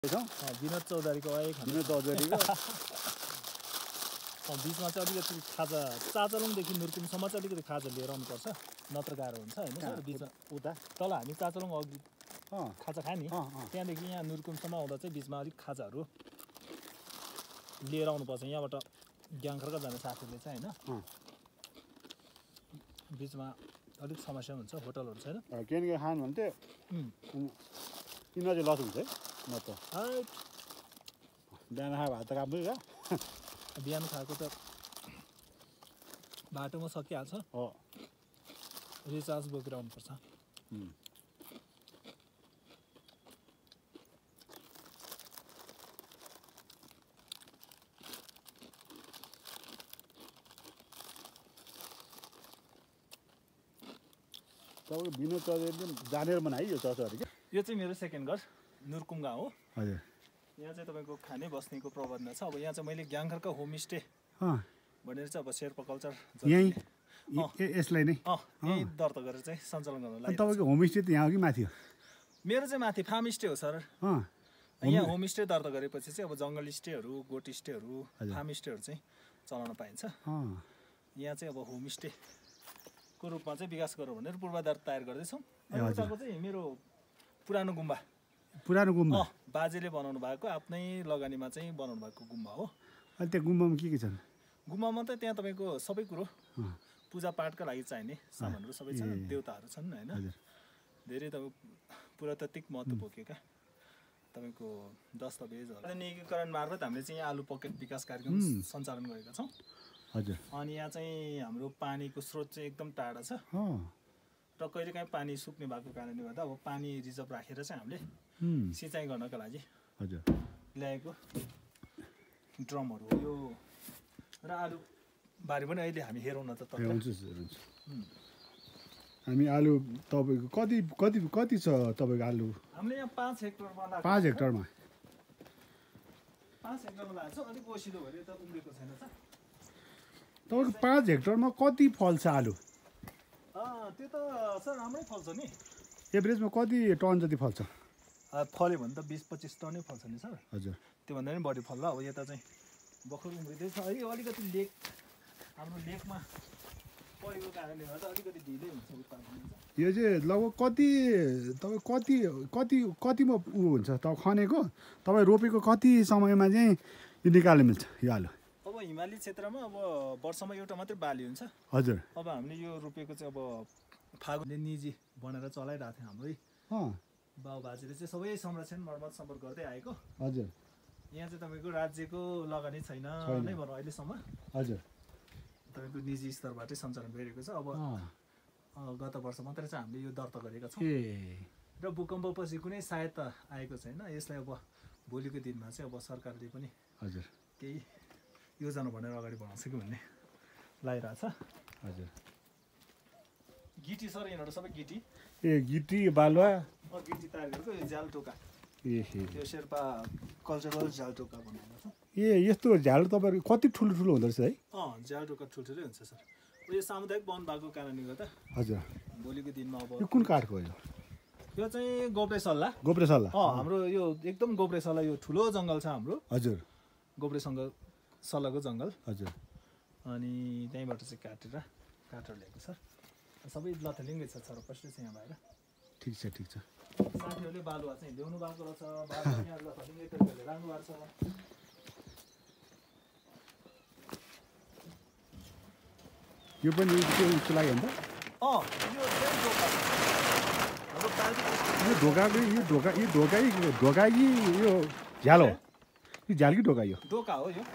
विनोद चौधरीको विनोद चौधरीको बिचमा चाहिँ अलिकति खाजा चाचलङदेखि नुर्कुमसम्म चाहिँ अलिकति खाजा लिएर आउनुपर्छ, नत्र गाह्रो हुन्छ होइन सर। बिचमा उता तल हामी चाचलङ अघि खाजा खायो नि, त्यहाँदेखि यहाँ नुर्कुमसम्म आउँदा चाहिँ बिचमा अलिक खाजाहरू लिएर आउनुपर्छ। यहाँबाट ग्याङखर्का जाने साथीले चाहिँ होइन, बिचमा अलिक समस्या हुन्छ, होटलहरू छैन। के खानु भने चाहिँ यिनीहरू चाहिँ लस हुन्छ है, म त बिहान खाएको भात त राम्रो क्या। बिहान खाएको त बाटोमा सकिहाल्छ, रिचार्ज बोकेर आउनुपर्छ। तपाईँको विनोद चौधरीले जानेर बनायो यो चर्चहरू क्या। यो चाहिँ मेरो सेकेन्ड घर नुर्कुम गाउँ हो। हजुर, यहाँ चाहिँ तपाईँको खाने बस्नेको प्रबन्ध छ। अब यहाँ चाहिँ मैले ग्याङखरका होमस्टे भनेर चाहिँ अब शेर्पा कल्चर यहीँ यसलाई नै यहीँ दर्ता गरेर चाहिँ सञ्चालन गर्नु लागि। तपाईँको होमस्टे त यहाँ हो कि माथि हो? मेरो चाहिँ माथि फार्म स्टे हो सर। यहाँ होमस्टे दर्ता गरेपछि चाहिँ अब जङ्गल स्टेहरू, गोट स्टेहरू, फार्म स्टेहरू चाहिँ चलाउन पाइन्छ। यहाँ चाहिँ अब होमस्टेको रूपमा चाहिँ विकास गरौँ भनेर पूर्वाधार तयार गर्दैछौँ। उताको चाहिँ मेरो पुरानो गुम्बा बाजेले बनाउनु भएको, आफ्नै लगानीमा चाहिँ बनाउनु भएको गुम्बा हो। अहिले त्यो गुम्बामा के छन्? गुम्बामा त त्यहाँ तपाईँको सबै कुरो पूजापाठका लागि चाहिने सामानहरू सबै छन्, देवताहरू छन् होइन। धेरै तपाईँ पुरातात्विक महत्त्व बोकेका तपाईँको दस्तावेजहरू आधुनिकीकरण मार्फत हामीले चाहिँ यहाँ आलु पकेट विकास कार्यक्रम सञ्चालन गरेका छौँ। हजुर, अनि यहाँ चाहिँ हाम्रो पानीको स्रोत चाहिँ एकदम टाढा छ र कहिलेकाहीँ पानी सुक्ने भएको कारणले गर्दा अब पानी रिजर्भ राखेर चाहिँ हामीले सिँचाइ गर्नका लागि ल्याएको ड्रमहरू हो यो। र आलु बारी पनि अहिले हामी हेरौँ न त। हामी आलु तपाईँको कति कति कति छ तपाईँको आलु? हामीले यहाँ 5 हेक्टरमा 5 हेक्टरमा 5 हेक्टरमा लाग्छ। अलिक ओसिलो भएर त उम्रेको छैन सर। तपाईँको 5 हेक्टरमा कति फल्छ आलु? त्यो त सर राम्रै फल्छ नि। एभरेजमा कति टन जति फल्छ? फल्यो भने त 20-25 टनै फल्छ नि सर। हजुर, त्योभन्दा पनि बढी फल्ला। अब यता चाहिँ भर्खर उम्रिँदैछ है, अलिकति लेक हाम्रो लेकमा परेको कारणले गर्दा अलिकति ढिलै हुन्छ उत्पादन। यो चाहिँ लगभग कति तपाईँ कति कति कतिमा ऊ हुन्छ तपाईँ खनेको, तपाईँ रोपेको कति समयमा चाहिँ यो निकाल्नु मिल्छ यो आलु? अब हिमाली क्षेत्रमा अब वर्षमा एउटा मात्रै बाली हुन्छ। हजुर, अब हामीले यो रोपेको चाहिँ अब फागुनले निजी बनाएर चलाइरहेको थियो हाम्रै बाउ बाजेले चाहिँ सबै संरक्षण मर्मत सम्पर्क गर्दै आएको। हजुर, यहाँ चाहिँ तपाईँको राज्यको लगानी छैन नै भनौँ अहिलेसम्म। हजुर, तपाईँको निजी स्तरबाटै सञ्चालन गरिरहेको छ। अब गत वर्ष मात्रै चाहिँ हामीले यो दर्ता गरेका छौँ र भूकम्पपछि कुनै सहायता आएको छैन। यसलाई अब भोलिको दिनमा चाहिँ अब सरकारले पनि हजुर केही योजना भनेर अगाडि बढाउँछ कि भन्ने लागिरहेछ। हजुर, गिटी सर यिनीहरू सबै गिटी गिटी बालुवा गिटी तयार गरेको यो झ्यालटोका, यो शेर्पा कल्चरल झ्यालटोका बनाएको छ। यस्तो झ्याल तपाईँहरू कति ठुलो ठुलो हुँदो रहेछ है? झ्यालटोका ठुल्ठुलै हुन्छ सर। यो सामुदायिक वन भएको कारणले गर्दा हजुर भोलिको दिनमा अब यो कुन काठको हो? यो चाहिँ गोब्रेसल्ला। गोब्रेसल्ला हाम्रो यो एकदम गोब्रेसल्ला, यो ठुलो जङ्गल छ हाम्रो। हजुर, सल्लाको जङ्गल। हजुर, अनि त्यहीँबाट चाहिँ काटेर ल्याएको सर। सबै लथलिङ्गै छ, छरपष्टै छ यहाँ बाहिर। ठिक छ, ठिक छ। साथीहरूले बालुवा चाहिँ ल्याउनु भएको रहेछ, बालुवा यहाँ लथलिङ्गै तरिकाले राख्नु भएको छ। यो पनि उसको लागि हो नि त? यो ढोका कि यो झ्याल हो? यो झ्याल कि ढोका? यो ढोका हो। यो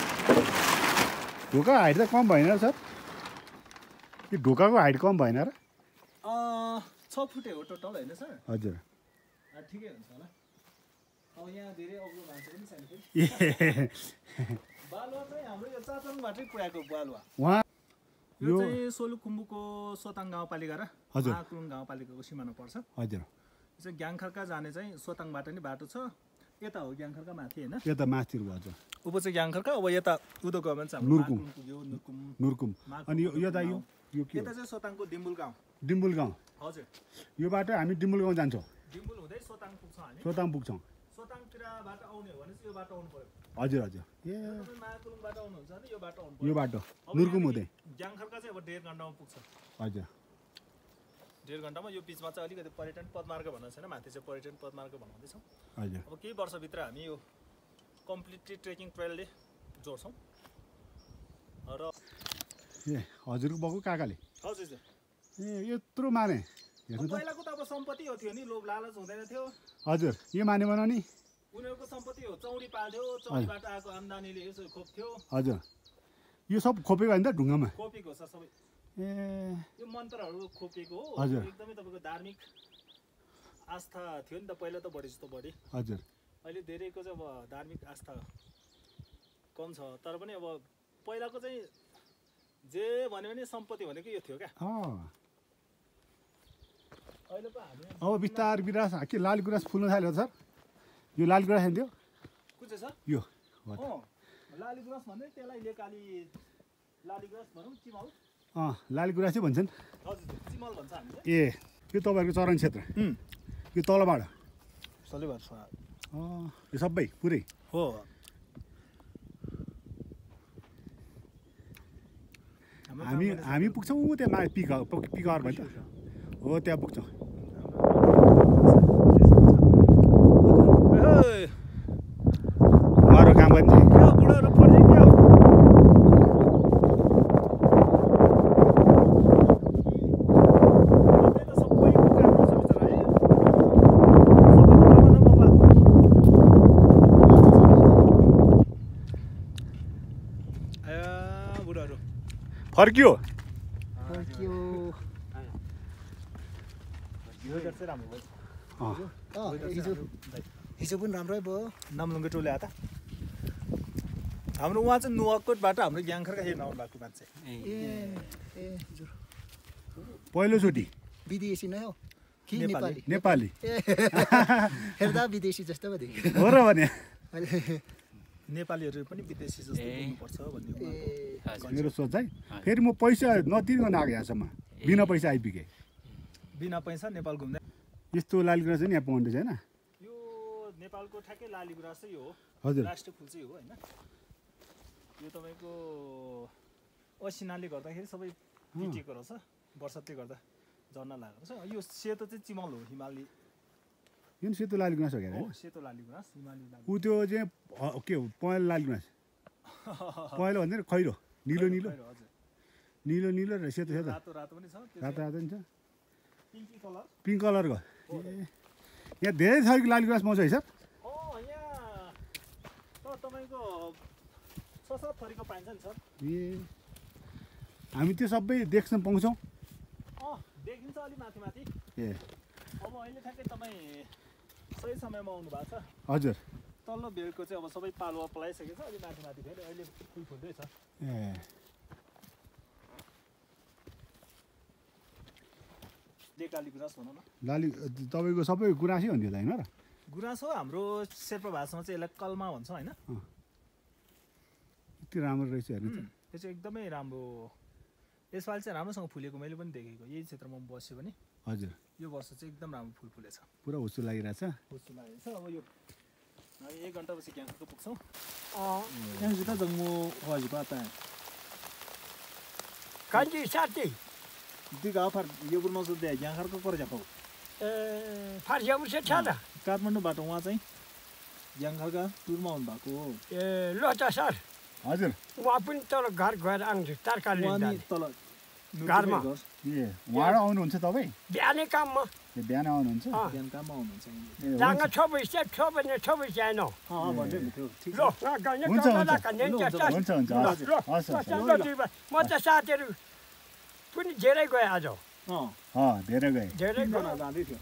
ढोका हाइट त कम भएन र सर? यो ढोकाको हाइट कम भएन र? 6 फुटे हो टोटल होइन सर? हजुर, ठिकै हुन्छ होला। अब यहाँ धेरै अग्लो मान्छे पनि छैन फेरि। बालुवा चाहिँ हाम्रो यो चाचङबाटै पुऱ्याएको बालुवा। वहाँ यो चाहिँ सोलुखुम्बुको सोताङ गाउँपालिका र महाकुलुङ गाउँपालिकाको सिमाना पर्छ। हजुर, यो चाहिँ ग्याङखर्का जाने चाहिँ सोताङबाट नै बाटो छ। यता हो ग्याङखर्का माथि होइन? यता माथि हजुर, ऊपर चाहिँ ग्याङखर्का। अब यता उदो गयो भने चाहिँ नुर्कुम। अनि यता यो यता चाहिँ सोताङको डिम्बुल गाउँ। हजुर, यो बाटो हामी डिम्बुल गाउँ जान्छौँ। डिम्बुल हुँदै सोताङ पुग्छौँ हामी। सोताङ पुग्छौँ। सोताङतिरबाट आउने हो भने चाहिँ यो बाटो आउनु पर्यो हजुर हजुर ए तपाईँ माकुलुङबाट आउनुहुन्छ भने यो बाटो आउनु यो बाटो नुर्कुम हुँदै ग्याङखर्का चाहिँ अब 1.5 घन्टामा पुग्छ हजुर 1.5 घन्टामा यो बिचमा चाहिँ अलिकति पर्यटन पदमार्ग भन्नु छैन माथि चाहिँ पर्यटन पदमार्ग बनाउँदैछौँ हजुर अब केही वर्षभित्र हामी यो कम्प्लिटली ट्रेकिङ ट्रेलले जोड्छौँ र ए हजुरको बाउको काकाले हजुर ए यत्रो माने हेर्नु त पहिलाको त अब सम्पत्ति हो थियो नि लोभ लालच हुँदैन थियो हजुर यो माने बनाउने उनीहरूको सम्पत्ति हो चौरी पाल्थ्यो चौरीबाट आएको आम्दानीले यसो खोप्थ्यो हजुर यो सब खोपेको होइन त ढुङ्गामा खोपेको छ सबै ए यो मन्त्रहरू खोपेको हो हजुर एकदमै तपाईँको धार्मिक आस्था थियो नि त पहिला त बढी जस्तो बढी हजुर अहिले धेरैको चाहिँ अब धार्मिक आस्था कम छ तर पनि अब पहिलाको चाहिँ जे भन्यो भने सम्पत्ति भनेको यो थियो क्या अहिले पो हामी अब बिस्तार बिरास के लाल गुराँस फुल्न थाल्यो सर यो लाल गुराँस खान्थ्यो कुन चाहिँ छ यो लाली गुराँस भन्दै त्यसलाई लेकाली लाली गुराँस भनौँ चिमल लाल गुराँसै भन्छन् हजुर चिमल भन्छ हामीले ए यो तपाईँहरूको चरण क्षेत्र यो तलबाट सलेबाट छ यो सबै पुरै हो हामी पुग्छौँ त्यहाँ मा पिकर भयो त हो त्यहाँ पुग्छौँ उहाँहरू काम गर्ने बुढोहरू पढ्ने क्या फर्कियो हिजो पनि राम्रै भयो नाम्लुङको टोले आएको हाम्रो उहाँ चाहिँ नुवाकोटबाट हाम्रो ग्याङखरका हेर्न आउनु भएको मान्छे पहिलोचोटि विदेशी नै हो कि नेपाली नेपाली हेर्दा विदेशी जस्तो पो देखियो हो र भने नेपालीहरू पनि विदेशी जस्तो हुनुपर्छ भन्ने मेरो सोच है फेरि म पैसा नतिर्न आएको यहाँसम्म बिना पैसा आइपुगेँ बिना पैसा नेपाल घुम्दै यस्तो लाली गुराँस चाहिँ यहाँ पाउँदैछ होइन यो नेपालको ठ्याक्कै लाली गुराँस चाहिँ हो हजुर राष्ट्रिय फुल चाहिँ हो होइन यो तपाईँको असिनाले गर्दाखेरि सबै पिटेको रहेछ बर्सातले गर्दा झर्ना लागेको छ यो सेतो चाहिँ चिमल हो हिमाली यो सेतो लाली गुराँस हो क्या सेतो लाली गुराँस हिमाली लाली ऊ त्यो चाहिँ के हो पहेँलो लाली गुराँस पहेँलो भन्दैन खैरो निलो निलो हजुर निलो निलो र सेतो सेतो रातो रातो पनि छ रातो रातो पनि छ पिङ्की कलर पिङ्क कलरको यहाँ धेरै थरीको लाली गुराँस पाउँछ है सर यहाँ त तपाईँको 6-7 थरीको पाइन्छ नि सर ए हामी त्यो सबै देख्न पाउँछौँ देखिन्छ अलि माथि माथि ए अब अहिले ठ्याक्कै तपाईँ सही समयमा आउनु भएको छ हजुर तल्लो बेडको चाहिँ अब सबै पालुवा पलाइसकेको छ अलि माथि माथि फेरि अहिले फुल फुल्दैछ ए लेकाली गुराँस भनौँ न लाली तपाईँको सबै गुराँसै हुन्थ्यो त होइन र गुराँस हो हाम्रो शेर्पा भाषामा चाहिँ यसलाई कल्मा भन्छ होइन यति राम्रो रहेछ हेर्नु त त्यो चाहिँ एकदमै राम्रो यसपालि चाहिँ राम्रोसँग फुलेको मैले पनि देखेको यही क्षेत्रमा बस्यो भने हजुर यो वर्ष चाहिँ एकदम राम्रो फुल फुलेछ पुरा हुस्सु लागिरहेछ हुस्सु लागेको छ अब यो हामी 1 घन्टापछि ग्याङखरको पुग्छौँ यहाँ जुत्ता जम्मू हजुर बात कान्छी साथी दिगा फर यो गुरमा सुद्धा ग्याङखरको पर जाको फार्सिया मुसे छ त काठमाडौँबाट उहाँ चाहिँ ग्याङखरका टुरमा आउनु भएको हो ए ल त सर हजुर उहाँ पनि तल घर गएर आउँछु तरकारी तल घरमा ए उहाँ आउनुहुन्छ तपाईँ बिहानै काममा बिहान आउनुहुन्छ बिहान काममा आउनुहुन्छ जाँगा 6 बजी 6 बजे 6 बजी आएन भन्दै थियो ठिक ल म त साथीहरू पनि धेरै गए आज धेरै गए धेरै जाँदै थियो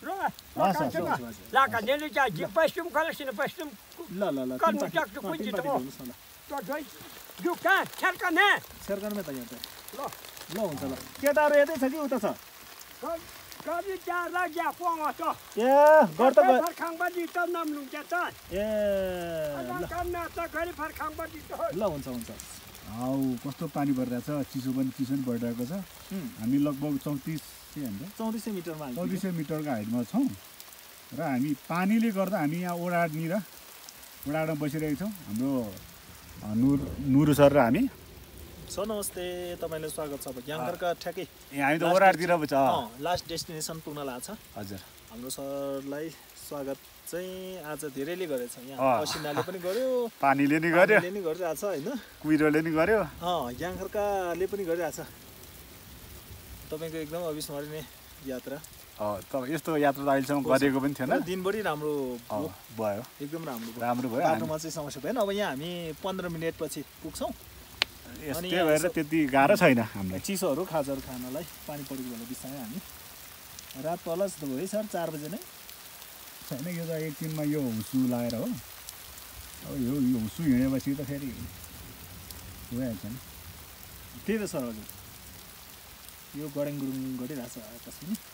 लाका नेले चाहिँ पश्चिम कलेक्सन पश्चिम ल ल ल कर्नु सक्छु कुन त तो जोइ यो कहाँ छर्कने छर्कनमा त यहाँ त ल ल हुन्छ ल केटाहरू यतै छ कि उता छ कति चार लाग्या पोङा त ए गर्दा फरखाङबाजी त नाम्लुङ के त ए ल काम त गरी फरखाङबाजी त ल हुन्छ हुन्छ हाउ कस्तो पानी परिरहेछ चिसो पनि बढिरहेको छ हामी लगभग 34 मिटरमा 3400 मिटरको हाइटमा छौँ र हामी पानीले गर्दा हामी यहाँ ओडारमा बसिरहेको छौँ हाम्रो नुरु सर र हामी। सर नमस्ते, तपाईँलाई स्वागत छ। अब याङ्करका ठ्याक्कै हामी त ओडारतिर छ, लास्ट डेस्टिनेसन पुग्न लाग्छ। हजुर हाम्रो सरलाई स्वागत चाहिँ आज धेरैले गरेछ। यहाँ पसिनाले पनि गर्यो, पानीले नि गर्यो, नि गरिरहेछ होइन, कुहिरोले नि गर्यो, याङ्करकाले पनि गरिरहेछ। तपाईँको एकदम अविस्मरणीय यात्रा। यस्तो यात्रा त अहिलेसम्म गरेको पनि थिएन। दिनभरि राम्रो भयो, एकदम राम्रो भयो। बाटोमा चाहिँ समस्या भएन। अब यहाँ हामी 15 मिनटपछि पुग्छौँ। अनि त्यही भएर त्यति गाह्रो छैन हामीलाई चिसोहरू खाजाहरू खानलाई। पानी परेको बेला बिसायो हामी। रात पहल जस्तो भयो है सर, 4 बजे नै छैन। यो त एकदिनमा यो हुसु लगाएर हो। अब यो हुसु हिँडेपछि त फेरि भइहाल्छ नि। त्यही त सर, हजुर यो गडेङ गुडुङ गरिरहेछ आकाश पनि।